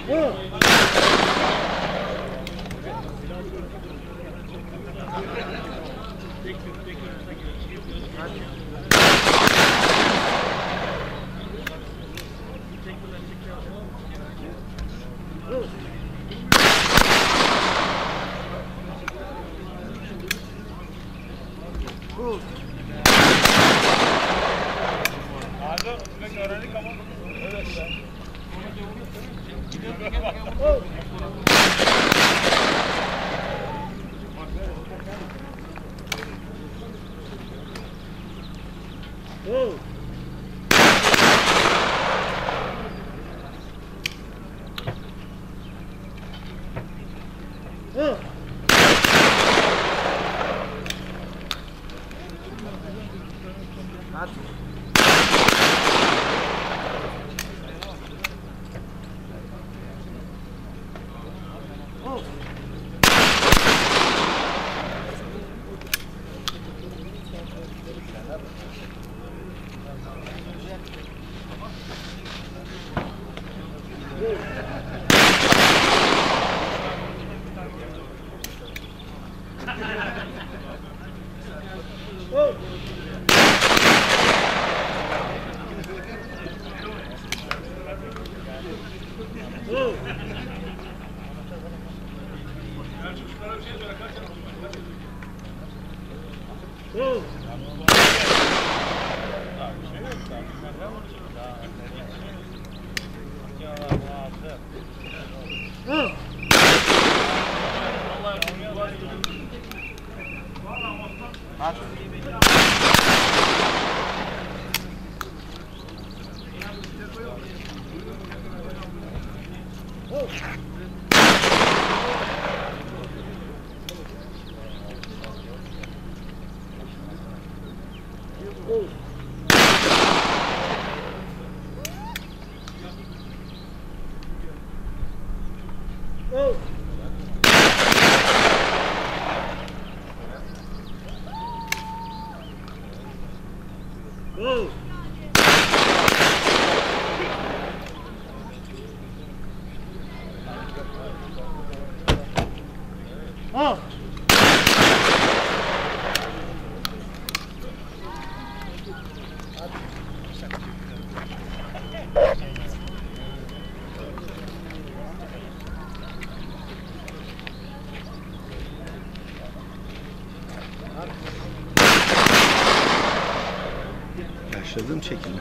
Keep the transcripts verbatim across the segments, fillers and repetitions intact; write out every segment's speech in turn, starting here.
Başladım çekime.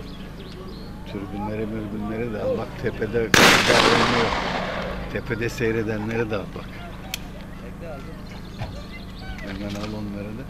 Türbünlere mürbünlere de al bak, tepede oynuyor. Tepede seyredenlere de al bak. Hemen al onları da.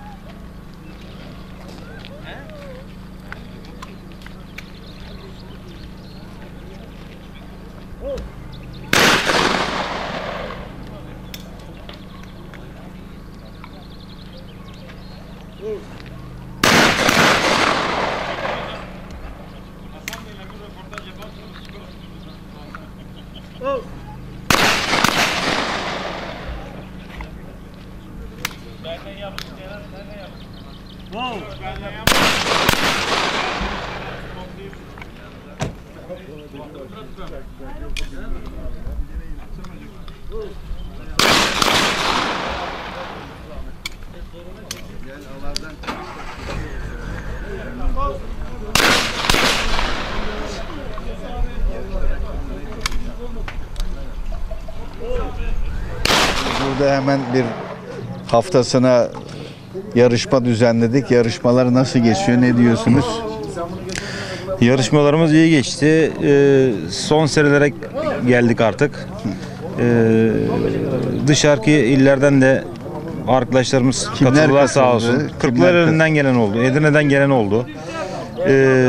Burada hemen bir haftasına yarışma düzenledik. Yarışmalar nasıl geçiyor? Ne diyorsunuz? Yarışmalarımız iyi geçti. Ee, son serilere geldik artık. Ee, dışarıki illerden de arkadaşlarımız Kimler katıldılar sağ katıldı? olsun. Kimler Kırklareli'nden gelen oldu. Edirne'den gelen oldu. Ee,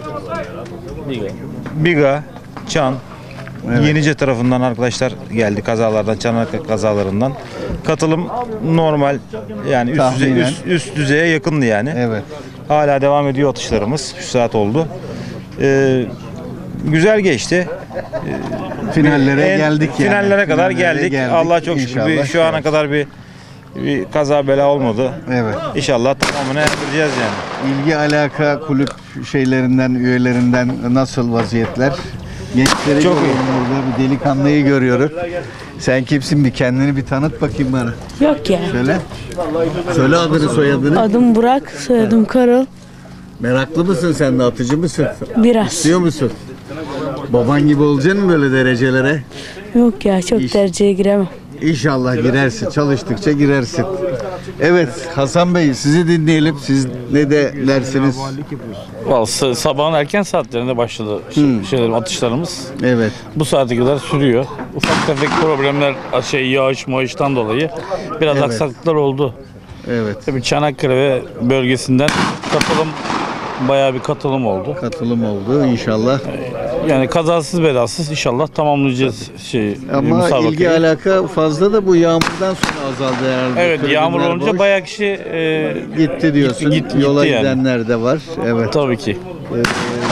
Biga, Çan, Evet. Yenice tarafından arkadaşlar geldi, kazalardan, Çanakkale kazalarından. Katılım normal, yani üst, düzey, Tahminen. üst, üst düzeye yakındı yani. Evet. Hala devam ediyor atışlarımız. üç saat oldu. Ee, güzel geçti. Finallere En- geldik yani. Finallere kadar Finallere geldik. Allah çok şükür. Bir- İnşallah şu ana geldik. kadar bir, bir kaza bela olmadı. Evet. İnşallah tamamını erdireceğiz yani. İlgi alaka kulüp şeylerinden, üyelerinden nasıl vaziyetler? Gençleri Çok görüyorum burada, bir delikanlıyı görüyorum. Sen kimsin, bir kendini bir tanıt bakayım bana. Yok ya. Söyle. Söyle adını soyadını. Adım Burak, soyadım Karol. Meraklı mısın sen de, atıcı mısın? Biraz. İstiyor musun? Baban gibi olacaksın mı böyle derecelere? Yok ya, çok İş- dereceye giremem. İnşallah girersin. Çalıştıkça girersin. Evet Hasan Bey, sizi dinleyelim. Siz ne de dersiniz? Vallahi sa- sabahın erken saatlerinde başladı şey- şeylerim, atışlarımız. Evet. Bu saate kadar sürüyor. Ufak tefek problemler, şey yağış mağıştan dolayı biraz Evet. aksaklıklar oldu. Evet. Tabii Çanakkale ve bölgesinden katılım, bayağı bir katılım oldu. Katılım oldu inşallah. Yani kazasız belasız inşallah tamamlayacağız şey Ama müsabakayı. ilgi alaka fazla da bu yağmurdan sonra azaldı herhalde. Evet, Tribünler yağmur olunca boş. bayağı kişi e, gitti diyorsun. Gitti- gitti Yola yani. gidenler de var. Evet. tabii ki. Ee,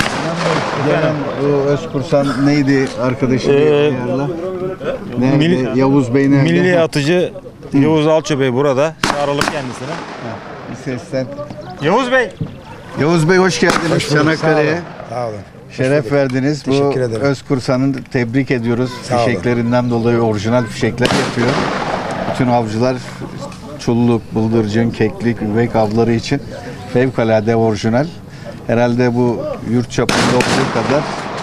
gelen o Özkursan neydi arkadaşım? Ee, Yerler? Nerede? Milli- Yavuz Bey nerede? Milli atıcı Yavuz Alço Bey burada. Çağıralım kendisine. Bir seslen. Yavuz Bey. Yavuz Bey hoş geldiniz Hoş bulduk, Çanakkale'ye. Sağ olun. Şeref verdiniz. Bu Teşekkür ederim. Özkursan'ın tebrik ediyoruz. Sağ olun. Fişeklerinden dolayı orijinal fişekler yapıyor. Bütün avcılar çulluk, bıldırcın, keklik, üvek avları için fevkalade orijinal. Herhalde bu yurt çapında olduğu kadar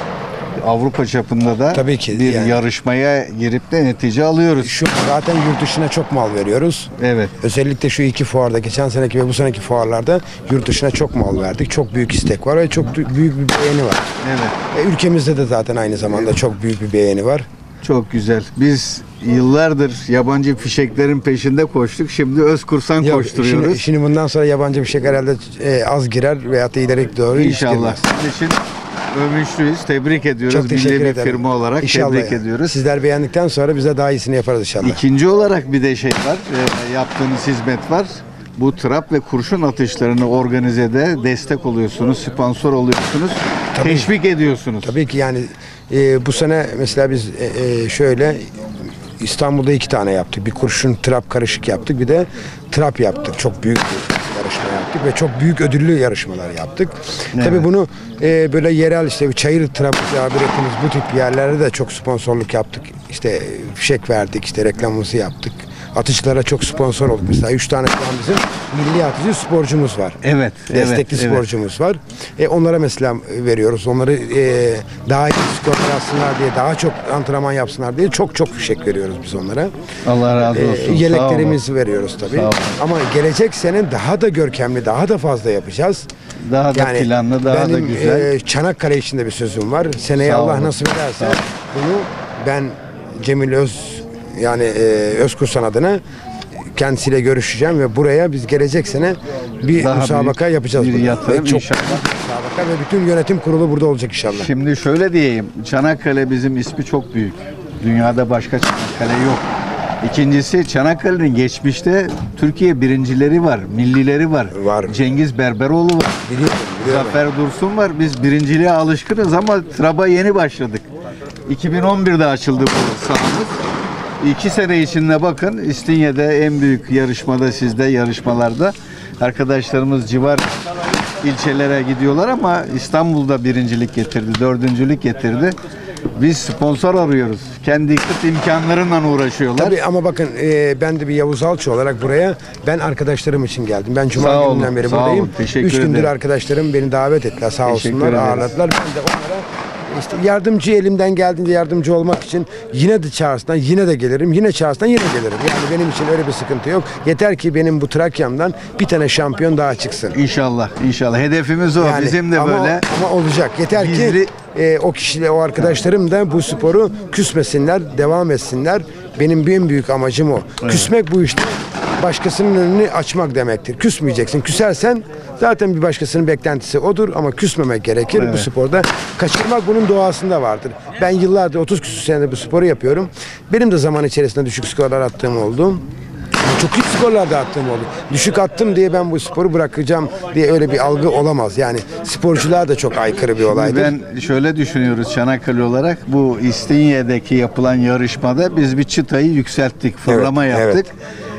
Avrupa çapında da Tabii ki, bir yani. yarışmaya girip de netice alıyoruz. Şu zaten yurt dışına çok mal veriyoruz. Evet. Özellikle şu iki fuarda, geçen seneki ve bu seneki fuarlarda yurt dışına çok mal verdik. Çok büyük istek var ve çok büyük bir beğeni var. Evet. E, ülkemizde de zaten aynı zamanda çok büyük bir beğeni var. Çok güzel. Biz yıllardır yabancı fişeklerin peşinde koştuk. Şimdi Özkursan Yok, koşturuyoruz. Şimdi, şimdi bundan sonra yabancı bir şey herhalde e, az girer veyahut da ileri doğru hiç İnşallah. girmez. Sizin için övünçlüyüz. Tebrik ediyoruz. Çok teşekkür Milli bir ederim. firma olarak İnşallah tebrik yani. ediyoruz. Sizler beğendikten sonra bize daha iyisini yaparız inşallah. İkinci olarak bir de şey var. e, yaptığınız hizmet var. Bu trap ve kurşun atışlarını organizede destek oluyorsunuz, sponsor oluyorsunuz, Tabii. teşvik ediyorsunuz. Tabii ki yani e, bu sene mesela biz e, e, şöyle İstanbul'da iki tane yaptık. Bir kurşun trap karışık yaptık. Bir de trap yaptık. Çok büyük bir yarışma yaptık ve çok büyük ödüllü yarışmalar yaptık. Tabii bunu e, böyle yerel işte bir çayır trap tabir ettiğimiz bu tip yerlerde de çok sponsorluk yaptık. İşte fişek verdik, işte reklamımızı yaptık. Atıcılara çok sponsor olduk. Mesela üç tane şu an bizim milli atıcı sporcumuz var. Evet, Destekli evet, evet. sporcumuz var. E, onlara mesela veriyoruz. Onları e, daha iyi skor yapsınlar diye, daha çok antrenman yapsınlar diye çok çok fişek veriyoruz biz onlara. Allah razı E, olsun. yeleklerimizi veriyoruz tabii. Sağ olun. Ama gelecek sene daha da görkemli, daha da fazla yapacağız. Daha da planlı, daha da benim, güzel. e, Çanakkale için de bir sözüm var. Seneye Sağ Allah olun. nasip ederse bunu ben Cemil Öz yani e, Özkursan adına kendisiyle görüşeceğim ve buraya biz gelecek sene bir Daha müsabaka büyük yapacağız. bir burada. yatırım Ve çok inşallah. büyük bir müsabaka ve bütün yönetim kurulu burada olacak inşallah. Şimdi şöyle diyeyim, Çanakkale bizim ismi çok büyük. Dünyada başka Çanakkale yok. İkincisi Çanakkale'nin geçmişte Türkiye birincileri var, millileri var. Var. Cengiz Berberoğlu var. Biliyorum, biliyorum. Zafer Dursun var. Biz birinciliğe alışkınız ama Trab'a yeni başladık. iki bin on birde açıldı bu sahamız. İki sene içinde bakın İstinye'de en büyük yarışmada, sizde yarışmalarda arkadaşlarımız civar ilçelere gidiyorlar ama İstanbul'da birincilik getirdi, dördüncülük getirdi. Biz sponsor arıyoruz. Kendi kıt imkanlarıyla uğraşıyorlar. Tabii ama bakın e, ben de bir Yavuz Alçı olarak buraya ben arkadaşlarım için geldim. Ben Cuma Sağ olun, gününden beri sağ buradayım. olun. Teşekkür Üç gündür ederim. arkadaşlarım beni davet ettiler sağ Teşekkür olsunlar ederiz. ağırladılar. Ben de onlara işte yardımcı elimden geldiğince yardımcı olmak için yine de çağırsınlar yine de gelirim. Yine çağırsınlar yine gelirim. Yani benim için öyle bir sıkıntı yok. Yeter ki benim bu Trakya'mdan bir tane şampiyon daha çıksın. İnşallah, inşallah. Hedefimiz o. Yani Bizim de ama, böyle. ama olacak. Yeter Gizli- ki e, o kişiler, o arkadaşlarım da bu sporu küsmesinler, devam etsinler. Benim en büyük amacım o. Küsmek bu işte başkasının önünü açmak demektir. Küsmeyeceksin. Küsersen zaten bir başkasının beklentisi odur ama küsmemek gerekir bu sporda. Kaçırmak bunun doğasında vardır. Ben yıllardır otuz küsur senedir bu sporu yapıyorum. Benim de zaman içerisinde düşük skorlar attığım oldu. Çok iyi skorlar da attığım oldu. Düşük attım diye ben bu sporu bırakacağım diye öyle bir algı olamaz. Yani sporculuğa da çok aykırı bir olaydır. Ben şöyle düşünüyoruz Çanakkale olarak. Bu İstinye'deki yapılan yarışmada biz bir çıtayı yükselttik. Fırlama Evet, yaptık.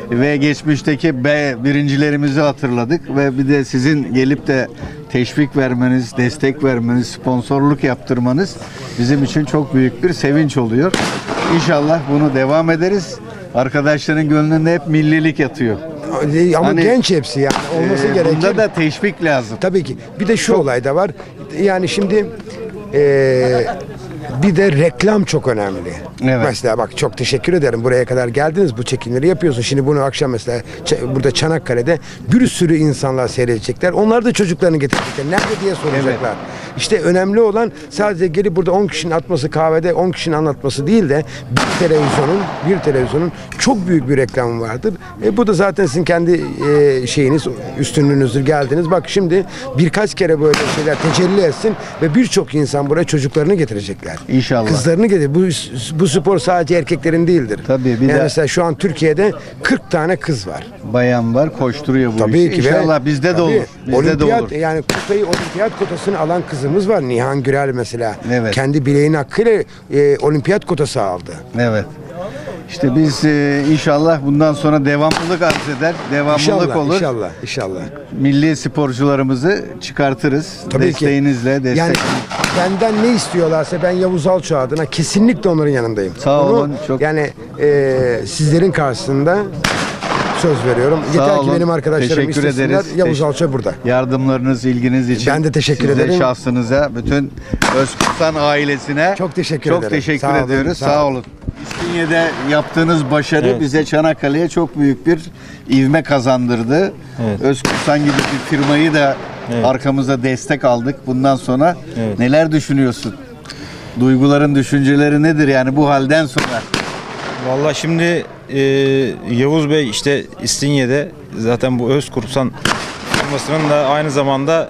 ve geçmişteki B birincilerimizi hatırladık ve bir de sizin gelip de teşvik vermeniz, destek vermeniz, sponsorluk yaptırmanız bizim için çok büyük bir sevinç oluyor. İnşallah bunu devam ederiz. Arkadaşların gönlünde hep millilik yatıyor. Ama Hani, genç hepsi yani olması Ee, gerekir. Bunda da teşvik lazım. Tabii ki. Bir de şu olay da var. Yani şimdi eee, bir de reklam çok önemli. Evet. Mesela bak çok teşekkür ederim. Buraya kadar geldiniz. Bu çekimleri yapıyorsun. Şimdi bunu akşam mesela Ç- burada Çanakkale'de bir sürü insanlar seyredecekler. Onlar da çocuklarını getirecekler. Nerede diye soracaklar. İşte önemli olan sadece gelip burada on kişinin atması kahvede on kişinin anlatması değil de bir televizyonun bir televizyonun çok büyük bir reklamı vardır. E, bu da zaten sizin kendi e, şeyiniz, üstünlüğünüzdür. Geldiniz. Bak şimdi birkaç kere böyle şeyler tecelli etsin ve birçok insan buraya çocuklarını getirecekler. İnşallah. Kızlarını getir. Bu bu spor sadece erkeklerin değildir. Tabii, bir yani de- mesela şu an Türkiye'de kırk tane kız var. Bayan var, koşturuyor bu Tabii işi. ki. ve- İnşallah bizde de tabii, olur. Bizde olimpiyat, de olur. yani kupayı olimpiyat kotasını alan kızımız var. Nihan Gürel mesela. Evet. Kendi bileğinin hakkıyla e, olimpiyat kotası aldı. Evet. İşte biz e, inşallah bundan sonra devamlılık arz eder. Devamlılık İnşallah, olur. inşallah, inşallah. Milli sporcularımızı çıkartırız. Tabii ki. Desteğinizle, destek. Yani benden ne istiyorlarsa ben Yavuz Alço adına kesinlikle onların yanındayım. Sağ Onu, olun, çok- Yani e, sizlerin karşısında söz veriyorum. Sağ Yeter olun, ki benim arkadaşlarım teşekkür istesinler. ederiz. Yavuz Teş- Alço burada. Yardımlarınız, ilginiz için. Ben de teşekkür size, ederim. şahsınıza, bütün Özkursan ailesine Çok teşekkür çok ederim. teşekkür Sağ olun, ediyoruz. sağ Sağ, olun. olun. İstinye'de yaptığınız başarı Evet. bize Çanakkale'ye çok büyük bir ivme kazandırdı. Evet. Özkursan gibi bir firmayı da Evet. arkamıza destek aldık. Bundan sonra Evet. neler düşünüyorsun? Duyguların, düşünceleri nedir yani bu halden sonra? Vallahi şimdi e, Yavuz Bey işte İstinye'de zaten bu Özkursan firmasının da aynı zamanda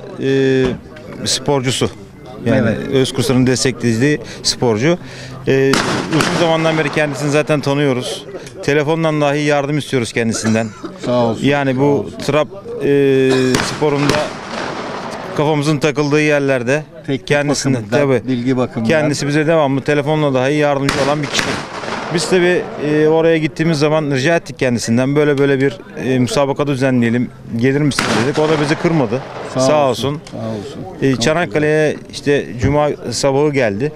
e, sporcusu. Yani Evet. Özkursan'ın desteklediği sporcu. E, uzun zamandan beri kendisini zaten tanıyoruz. Telefondan dahi yardım istiyoruz kendisinden. Sağ olsun. Yani bu trap e, sporunda kafamızın takıldığı yerlerde Teknik kendisine bakımından, tabii bilgi bakımından. kendisi bize devamlı telefonla dahi yardımcı olan bir kişi. Biz tabi e, oraya gittiğimiz zaman rica ettik kendisinden böyle böyle bir e, müsabaka düzenleyelim gelir misin dedik. O da bizi kırmadı. Sağ, olsun. Sağ olsun. E, Çanakkale'ye işte cuma sabahı geldi.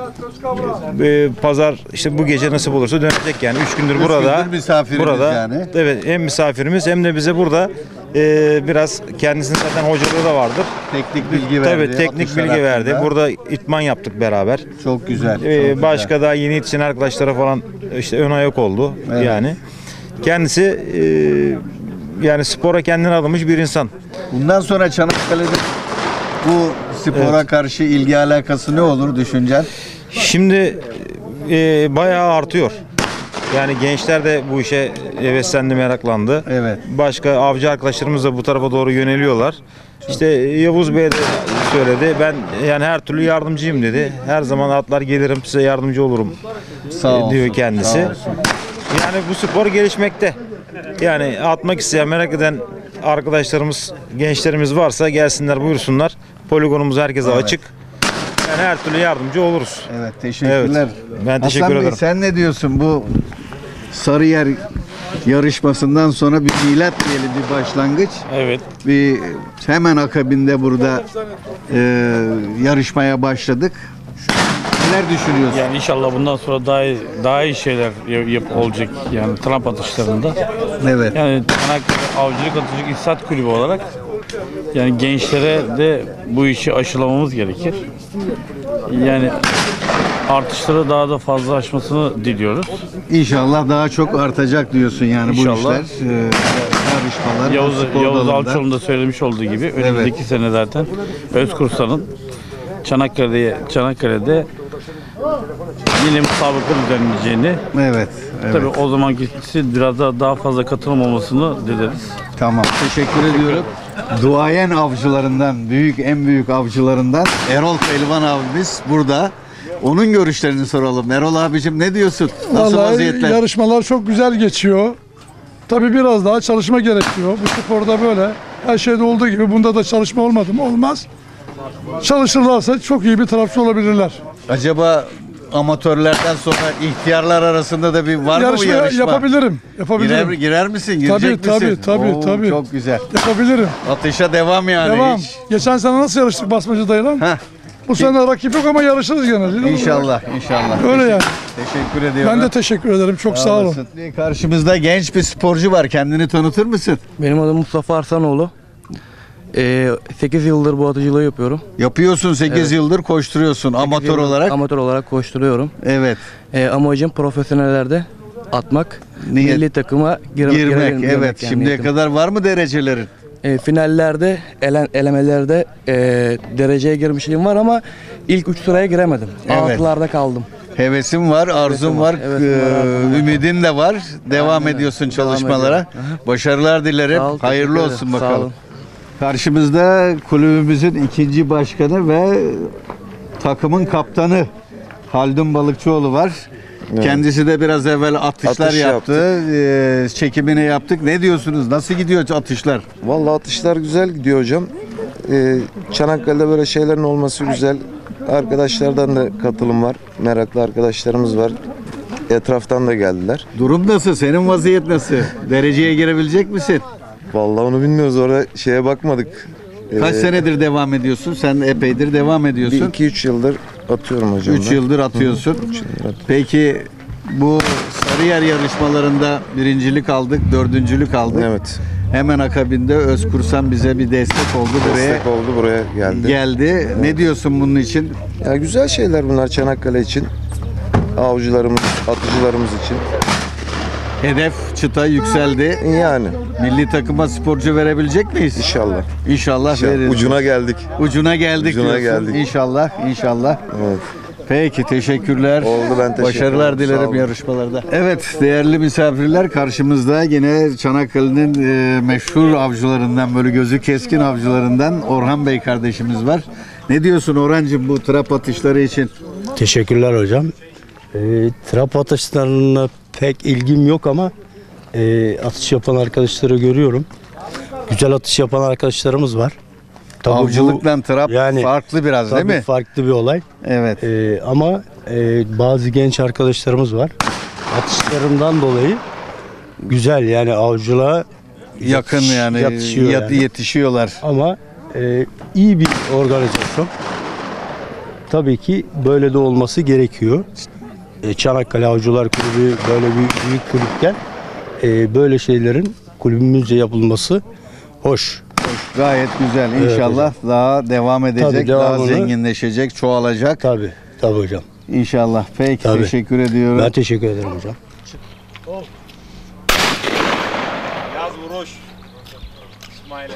E, pazar işte bu gece nasip olursa dönecek yani. Üç gündür Üç burada. gündür misafirimiz burada. yani. Evet, hem misafirimiz hem de bize burada e, biraz kendisinin zaten hocalığı da vardır. Teknik bilgi verdi. Tabii teknik atışlar bilgi verdi. hakkında. Burada itman yaptık beraber. Çok güzel. çok Ee, güzel. başka da yeni yetişen arkadaşlara falan işte ön ayak oldu Evet. yani. Kendisi e, yani spora kendini adamış bir insan. Bundan sonra Çanakkale'de bu spora karşı ilgi alakası ne olur düşüncen? Şimdi e, bayağı artıyor. Yani gençler de bu işe heveslendi, meraklandı. Evet. Başka avcı arkadaşlarımız da bu tarafa doğru yöneliyorlar. İşte Yavuz Bey de söyledi. Ben yani her türlü yardımcıyım dedi. Her zaman atlar gelirim size yardımcı olurum Sağ e, olsun, diyor kendisi. sağ olsun. Yani bu spor gelişmekte. Yani atmak isteyen, merak eden arkadaşlarımız, gençlerimiz varsa gelsinler, buyursunlar. Poligonumuz herkese Evet. açık. Yani her türlü yardımcı oluruz. Evet, teşekkürler. Evet, ben teşekkür Hasan Bey, ederim. sen ne diyorsun bu Sarıyer yarışmasından sonra bir milat diyelim, bir başlangıç. Evet. Bir hemen akabinde burada e, yarışmaya başladık. Neler düşünüyorsun? Yani inşallah bundan sonra daha iyi, daha iyi şeyler yap, yap- olacak yani Trump atışlarında. Evet. Yani Çanakkale Avcılık Atıcılık İhsat Kulübü olarak yani gençlere de bu işi aşılamamız gerekir. Yani artışları daha da fazla aşmasını diliyoruz. İnşallah daha çok artacak diyorsun yani İnşallah. bu işler. E, yarışmalar, Yavuz, spor Yavuz dalında. Alçoğlu'nun da söylemiş olduğu gibi önümüzdeki sene zaten Özkursan'ın Çanakkale'de Çanakkale'de yine müsabaka düzenleyeceğini, Evet. Evet. tabii o zamankisi biraz daha, daha fazla katılım olmasını dileriz. Tamam. Teşekkür ediyorum. Duayen avcılarından, büyük en büyük avcılarından Erol Pehlivan abimiz burada. Onun görüşlerini soralım. Erol abicim ne diyorsun? Nasıl Vallahi vaziyetler? yarışmalar çok güzel geçiyor. Tabii biraz daha çalışma gerekiyor. Bu sporda böyle. Her şeyde olduğu gibi bunda da çalışma olmadı mı? Olmaz. Çalışırlarsa çok iyi bir tarafçı olabilirler. Acaba amatörlerden sonra ihtiyarlar arasında da bir var mı bu Yarışma yarışma? yapabilirim. Yapabilirim. Girer, girer misin? Girecek Tabii, misin? tabii, tabii, Oo, tabii. Çok güzel. Yapabilirim. Atışa devam yani. Devam. Hiç. Geçen sene nasıl yarıştık Basmacı dayılan? Heh. Bu sene rakip yok ama yarışırız gene. İnşallah, inşallah. Öyle yani. Teşekkür ediyorum. Ben de teşekkür ederim. Çok sağ olun. olasın. Karşımızda genç bir sporcu var. Kendini tanıtır mısın? Benim adım Mustafa Arsanoğlu. Ee, sekiz yıldır bu atıcılığı yapıyorum. Yapıyorsun sekiz Evet. yıldır koşturuyorsun amatör Yıldır olarak. Amatör olarak koşturuyorum. Evet. Ee, amacım profesyonellerde atmak, Niyet- milli takıma gir- Girmek. girelim- girmek Evet. yani Şimdiye niyetim. kadar var mı derecelerin? Ee, finallerde, elen, elemelerde e, dereceye girmişliğim var ama ilk üç sıraya giremedim. Evet. Altılarda kaldım. Hevesim var, arzum Hevesim var, var, hevesim var, eee, arzum var. ümidin de var. Devam Aynen. ediyorsun Devam çalışmalara. ediyorum. Başarılar dilerim. Sağ ol, Hayırlı teşekkür olsun ederim. Sağ bakalım. olun. Karşımızda kulübümüzün ikinci başkanı ve takımın kaptanı Haldun Balıkçıoğlu var. Kendisi de biraz evvel atışlar Atış yaptı. Eee, çekimini yaptık. Ne diyorsunuz? Nasıl gidiyor atışlar? Vallahi atışlar güzel gidiyor hocam. Ee, Çanakkale'de böyle şeylerin olması güzel. Arkadaşlardan da katılım var. Meraklı arkadaşlarımız var. Etraftan da geldiler. Durum nasıl? Senin vaziyet nasıl? Dereceye girebilecek misin? Vallahi onu bilmiyoruz. Orada şeye bakmadık. Kaç Ee, senedir devam ediyorsun? Sen epeydir devam Bir ediyorsun. iki üç yıldır atıyorum hocam. üç ben. yıldır atıyorsun. Üç yıldır atıyorum. Peki bu Sarıyer yarışmalarında birincilik aldık, dördüncülük aldık. Evet. Hemen akabinde Özkursan bize bir destek oldu. Buraya Destek oldu, buraya geldi. geldi. Ne diyorsun bunun için? Ya güzel şeyler bunlar Çanakkale için. Avcılarımız, atıcılarımız için. Hedef çıta yükseldi. Yani Milli takıma sporcu verebilecek miyiz? inşallah. İnşallah İnşallah. veririz. Ucuna geldik. Ucuna geldik Ucuna diyorsun. geldik. İnşallah, inşallah. Evet. Peki teşekkürler. Oldu, ben teşekkür Başarılar ederim. Sağ dilerim olun. yarışmalarda. Evet değerli misafirler karşımızda yine Çanakkale'nin e, meşhur avcılarından böyle gözü keskin avcılarından Orhan Bey kardeşimiz var. Ne diyorsun Orhancığım bu trap atışları için? Teşekkürler hocam. E, trap atışlarına pek ilgim yok ama e, atış yapan arkadaşları görüyorum. Güzel atış yapan arkadaşlarımız var. Tabii bu- Avcılıkla trap yani farklı biraz değil tabii mi? farklı bir olay. Evet. E, ama e, bazı genç arkadaşlarımız var. Atışlarından dolayı güzel yani avcılığa Yakın yetiş- yani, yatışıyor yat- yani. yetişiyorlar. Ama e, iyi bir organizasyon. Tabii ki böyle de olması gerekiyor. E, Çanakkale Avcılar Kulübü böyle bir büyük kulüpken e, böyle şeylerin kulübümüzce yapılması hoş. Gayet güzel. Evet İnşallah daha devam edecek, Tabii, daha devamını- zenginleşecek, çoğalacak. Tabii, tabii hocam. İnşallah. Peki Tabii. teşekkür ediyorum. Ben teşekkür ederim hocam. Yaz vuruş. İsmail'e.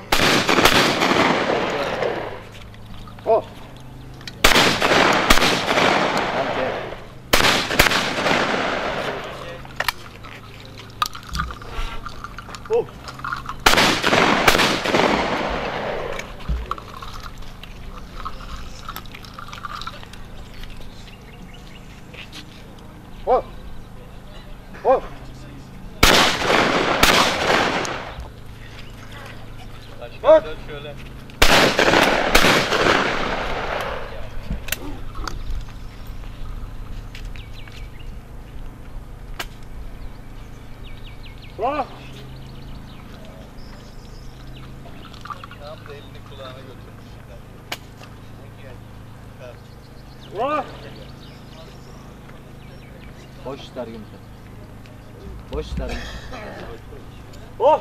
Boş ister gibi. Boş ister gibi. Oh!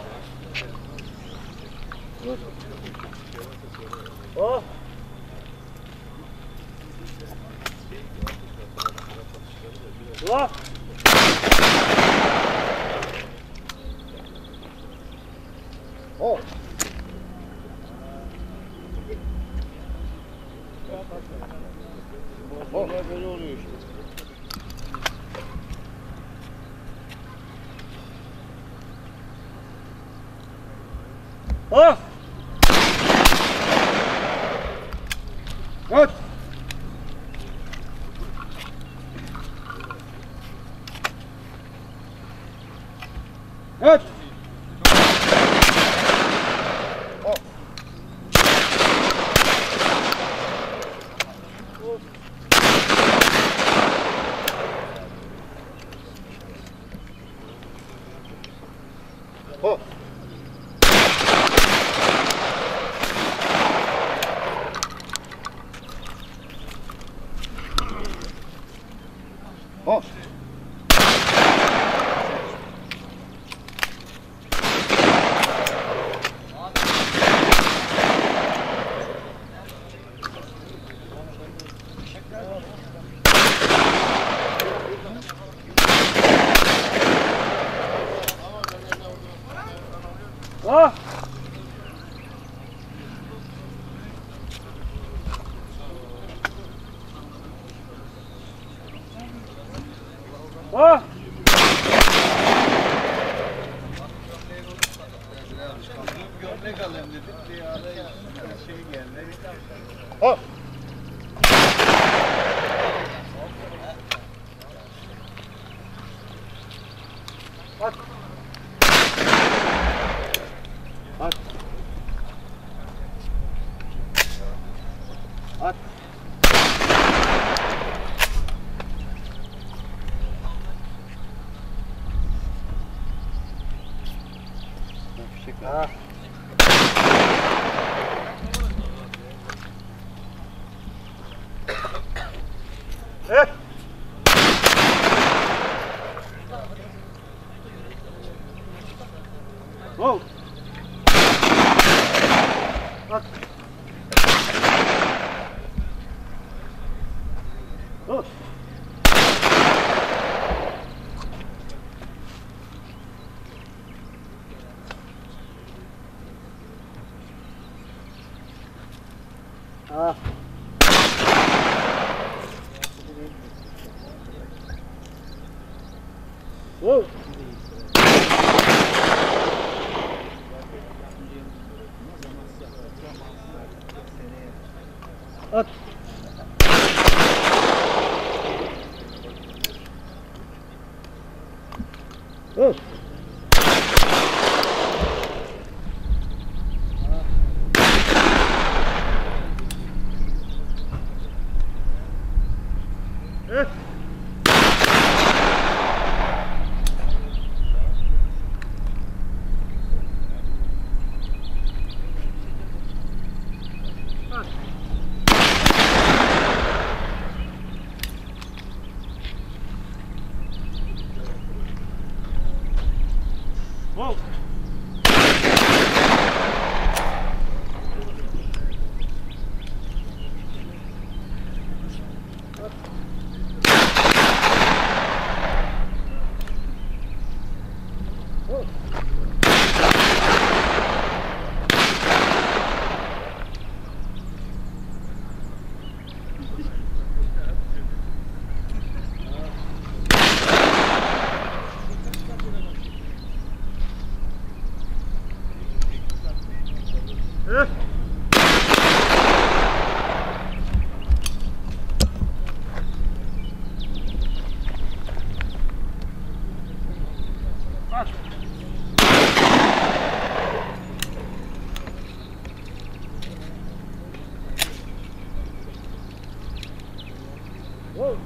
Ah! Ah! Gömlek alayım dedim. Bir araya şey geldi. Ah! At. At. At. Ah. Evet. Go. At. Go. Ah. Whoa. At. Oh. Eh. Whoa. Eh. At. Whoa.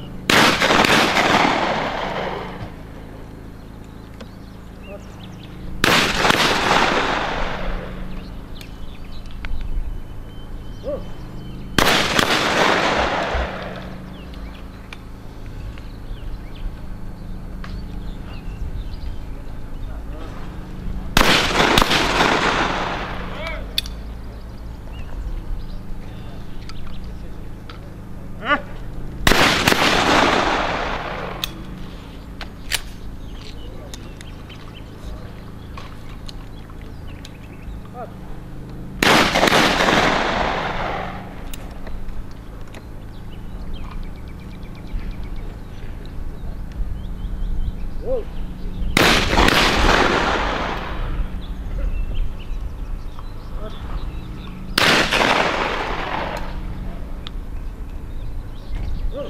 Whoa. Eh. Whoa. Whoa.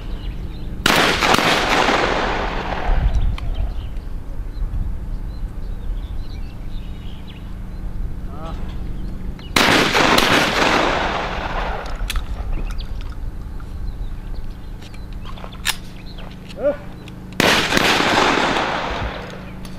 Ah. Eh.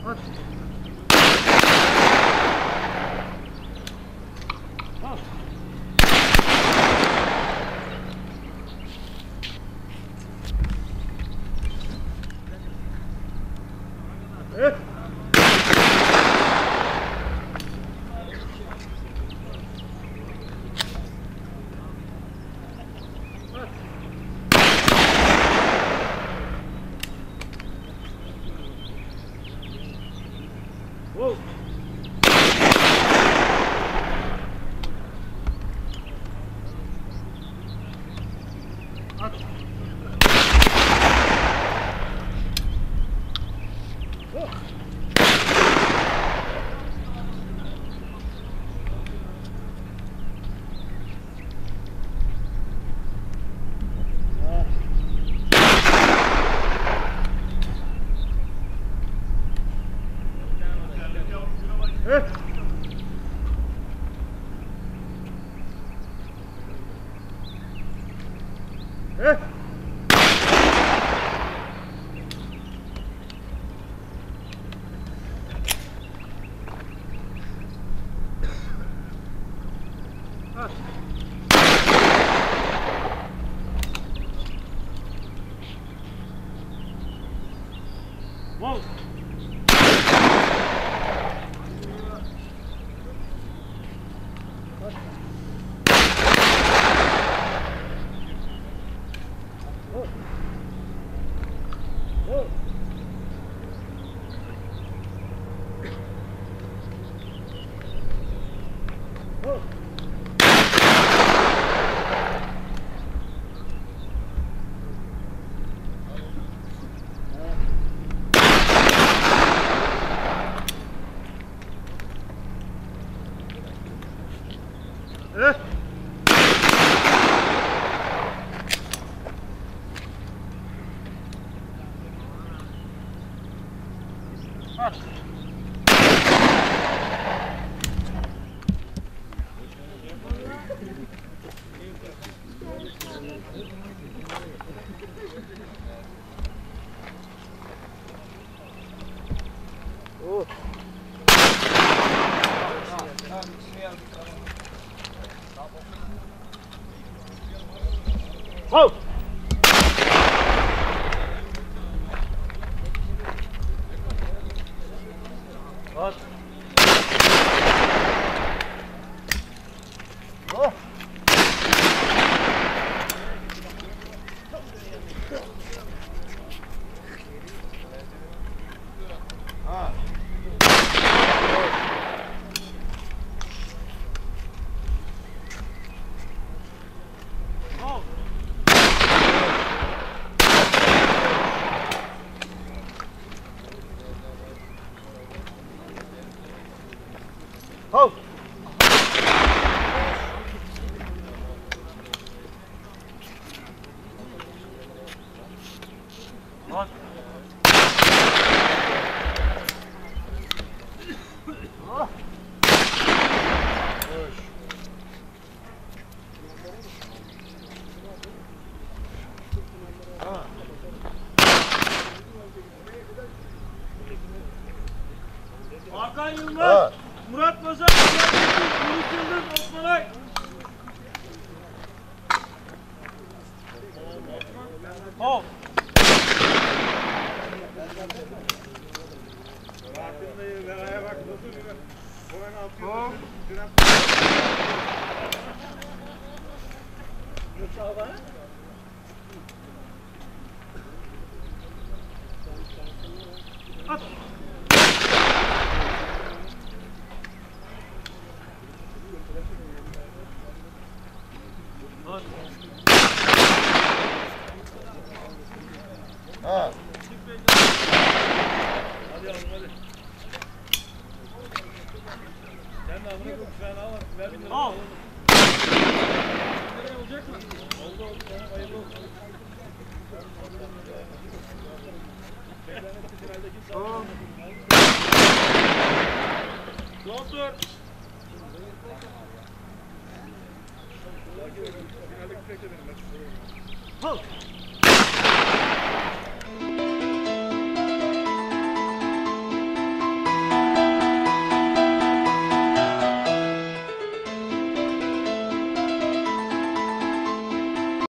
Hakan Yılmaz, Murat Mazar, Yunus Yıldız, Osmanay. Hop. Farkındayım, belaya bak, nasıl bir oyun atıyor. At. Ha. Hadi yavrum hadi. Sen de amına koyup şu an al. Ver bin lira. Al. Nereye olacak mı? Oldu oldu. Tamam hayırlı olsun. Tamam. Doktor. Finaldeki tek de benim. Al.